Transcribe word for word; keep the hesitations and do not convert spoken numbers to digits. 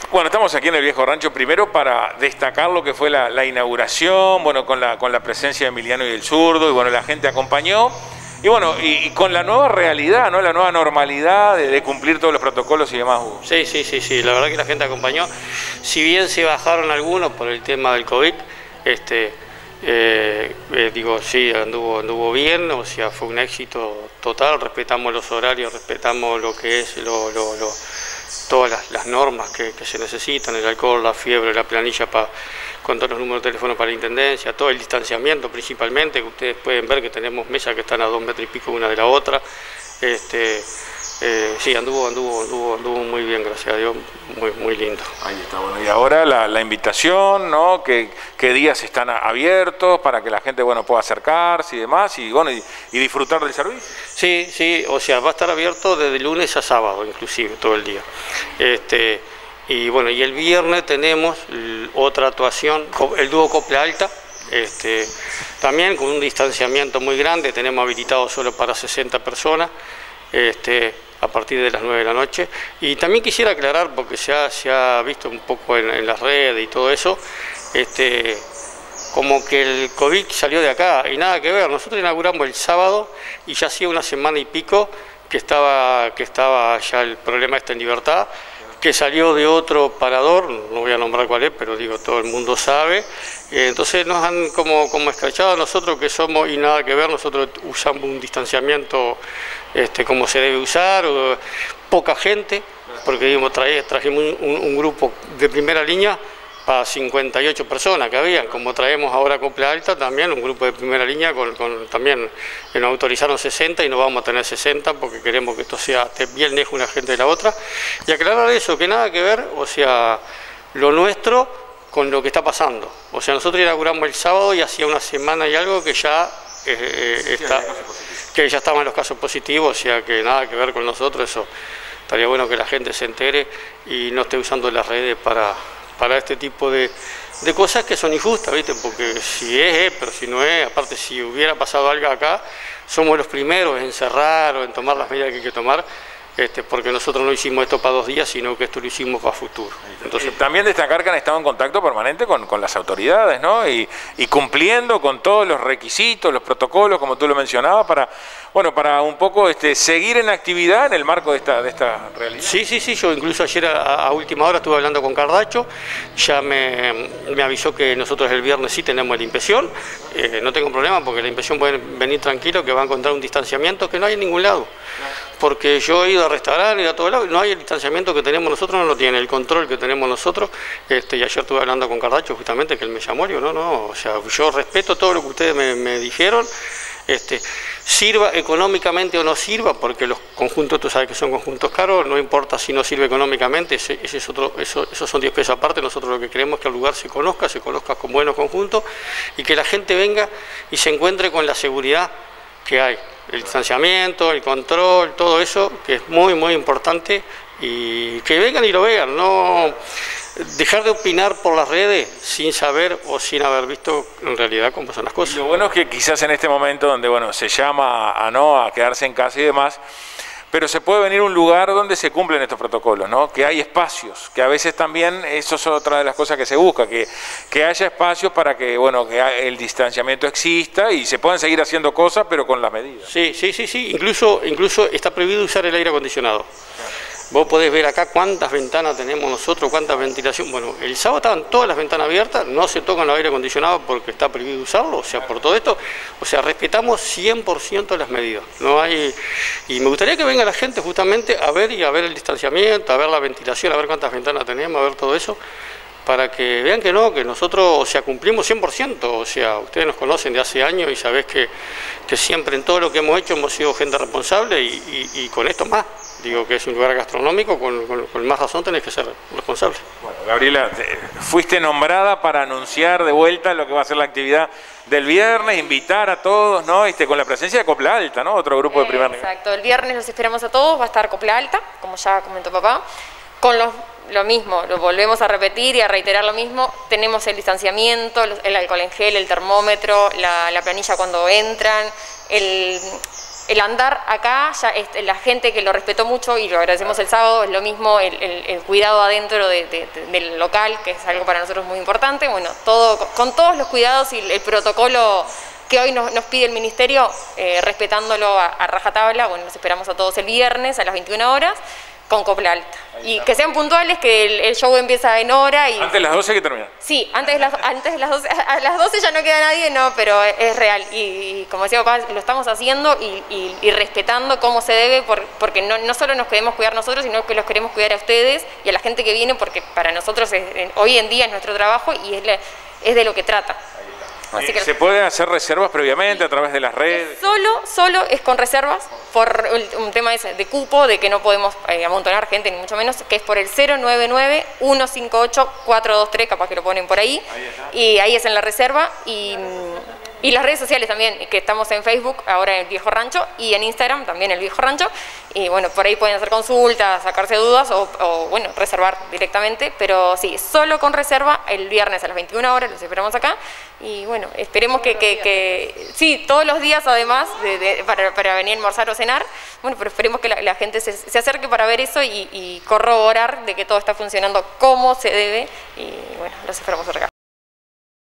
Bueno, estamos aquí en el Viejo Rancho, primero para destacar lo que fue la, la inauguración, bueno, con la, con la presencia de Emiliano y el Zurdo, y bueno, la gente acompañó, y bueno, y, y con la nueva realidad, ¿no? La nueva normalidad de, de cumplir todos los protocolos y demás. Sí, sí, sí, sí, la verdad que la gente acompañó, si bien se bajaron algunos por el tema del COVID, este, eh, eh, digo, sí, anduvo, anduvo bien, o sea, fue un éxito total, respetamos los horarios, respetamos lo que es, lo... lo, lo todas las, las normas que, que se necesitan, el alcohol, la fiebre, la planilla para, con todos los números de teléfono para la intendencia, todo el distanciamiento principalmente, que ustedes pueden ver que tenemos mesas que están a dos metros y pico una de la otra. Este, eh, sí, anduvo, anduvo, anduvo, anduvo muy bien, gracias a Dios, muy, muy lindo. Ahí está, bueno, y ahora la, la invitación, ¿no? ¿Qué, qué días están abiertos para que la gente, bueno, pueda acercarse y demás, y bueno, y, y disfrutar del servicio? Sí, sí, o sea, va a estar abierto desde lunes a sábado, inclusive, todo el día. Este, y bueno, y el viernes tenemos otra actuación, el dúo Copla Alta, este, también con un distanciamiento muy grande, tenemos habilitado solo para sesenta personas, este, a partir de las nueve de la noche. Y también quisiera aclarar, porque se ha, se ha visto un poco en, en las redes y todo eso, este, como que el COVID salió de acá, y nada que ver. Nosotros inauguramos el sábado y ya hacía una semana y pico que estaba, que estaba ya el problema este en Libertad, que salió de otro parador, no voy a nombrar cuál es, pero digo, todo el mundo sabe. Entonces nos han como, como escrachado a nosotros que somos y nada que ver, nosotros usamos un distanciamiento este, como se debe usar, o, poca gente, porque digamos, traje, trajimos un, un grupo de primera línea para cincuenta y ocho personas que habían, como traemos ahora Copla Alta también, un grupo de primera línea, con, con también nos autorizaron sesenta y no vamos a tener sesenta porque queremos que esto sea esté bien lejos una gente de la otra. Y aclarar eso, que nada que ver, o sea, lo nuestro con lo que está pasando. O sea, nosotros inauguramos el sábado y hacía una semana y algo que ya eh, está, que ya estaban los casos positivos, o sea, que nada que ver con nosotros, eso estaría bueno que la gente se entere y no esté usando las redes para... para este tipo de, de cosas que son injustas, ¿viste? Porque si es, es, pero si no es, aparte si hubiera pasado algo acá, somos los primeros en encerrar o en tomar las medidas que hay que tomar, este, porque nosotros no hicimos esto para dos días, sino que esto lo hicimos para futuro. Entonces, también destacar que han estado en contacto permanente con, con las autoridades, ¿no? Y, y cumpliendo con todos los requisitos, los protocolos, como tú lo mencionabas, para, bueno, para un poco este, seguir en actividad en el marco de esta, de esta realidad. Sí, sí, sí, yo incluso ayer a, a última hora estuve hablando con Cardacho, ya me, me avisó que nosotros el viernes sí tenemos la inspección, eh, no tengo problema porque la inspección puede venir tranquilo, que va a encontrar un distanciamiento que no hay en ningún lado. Porque yo he ido a restaurar, he ido a todos lados, no hay el distanciamiento que tenemos nosotros, no lo tiene, el control que tenemos nosotros, este, y ayer estuve hablando con Cardacho justamente, que él me llamó, y yo, no, no, o sea, yo respeto todo lo que ustedes me, me dijeron, este, sirva económicamente o no sirva, porque los conjuntos, tú sabes que son conjuntos caros, no importa si no sirve económicamente, ese, ese es otro, eso, esos son diez pesos aparte, nosotros lo que queremos es que el lugar se conozca, se conozca con buenos conjuntos, y que la gente venga y se encuentre con la seguridad que hay. El distanciamiento, el control, todo eso, que es muy, muy importante, y que vengan y lo vean, no dejar de opinar por las redes sin saber o sin haber visto en realidad cómo son las cosas. Y lo bueno es que quizás en este momento donde, bueno, se llama a, a no a quedarse en casa y demás, pero se puede venir a un lugar donde se cumplen estos protocolos, ¿no? Que hay espacios, que a veces también, eso es otra de las cosas que se busca, que, que haya espacios para que, bueno, que el distanciamiento exista y se puedan seguir haciendo cosas, pero con las medidas. Sí, sí, sí, sí, incluso, incluso está prohibido usar el aire acondicionado. Vos podés ver acá cuántas ventanas tenemos nosotros, cuántas ventilación. Bueno, el sábado estaban todas las ventanas abiertas, no se tocan los aire acondicionados porque está prohibido usarlo, o sea, por todo esto, o sea, respetamos cien por ciento las medidas. No hay, y me gustaría que venga la gente justamente a ver y a ver el distanciamiento, a ver la ventilación, a ver cuántas ventanas tenemos, a ver todo eso, para que vean que no, que nosotros, o sea, cumplimos cien por ciento, o sea, ustedes nos conocen de hace años y sabés que, que siempre en todo lo que hemos hecho hemos sido gente responsable y, y, y con esto más. Digo que es un lugar gastronómico, con, con, con más razón tenés que ser responsable. Bueno, Gabriela, fuiste nombrada para anunciar de vuelta lo que va a ser la actividad del viernes, invitar a todos, ¿no? Este, con la presencia de Copla Alta, ¿no? Otro grupo de primer nivel. Exacto, el viernes los esperamos a todos, va a estar Copla Alta, como ya comentó papá, con los, lo mismo, lo volvemos a repetir y a reiterar lo mismo, tenemos el distanciamiento, el alcohol en gel, el termómetro, la, la planilla cuando entran, el... el andar acá, ya es, la gente que lo respetó mucho y lo agradecemos el sábado, es lo mismo el, el, el cuidado adentro de, de, de, del local, que es algo para nosotros muy importante. Bueno, todo con todos los cuidados y el protocolo que hoy nos, nos pide el Ministerio, eh, respetándolo a, a rajatabla. Bueno, los esperamos a todos el viernes a las veintiuna horas con copla alta. Y que sean puntuales, que el, el show empieza en hora. Y, antes de las doce que termina. Sí, antes de las, antes de las doce, a las doce ya no queda nadie, no, pero es, es real. Y, y como decía papá, lo estamos haciendo y, y, y respetando como se debe, por, porque no, no solo nos queremos cuidar nosotros, sino que los queremos cuidar a ustedes y a la gente que viene, porque para nosotros es, hoy en día es nuestro trabajo y es, la, es de lo que trata. Así que ¿se pueden hacer reservas previamente a través de las redes? Solo, solo es con reservas, por un tema ese de cupo, de que no podemos eh, amontonar gente, ni mucho menos, que es por el cero nueve nueve, uno cinco ocho, cuatro dos tres, capaz que lo ponen por ahí, ahí y ahí es en la reserva, y, y las redes sociales también, que estamos en Facebook, ahora el Viejo Rancho, y en Instagram también el Viejo Rancho, y bueno, por ahí pueden hacer consultas, sacarse dudas, o, o bueno, reservar directamente, pero sí, solo con reserva, el viernes a las veintiuna horas, los esperamos acá, y bueno, esperemos que, que, que sí, todos los días además, de, de, para, para venir a almorzar o cenar, bueno, pero esperemos que la, la gente se, se acerque para ver eso y, y corroborar de que todo está funcionando como se debe, y bueno, los esperamos acá.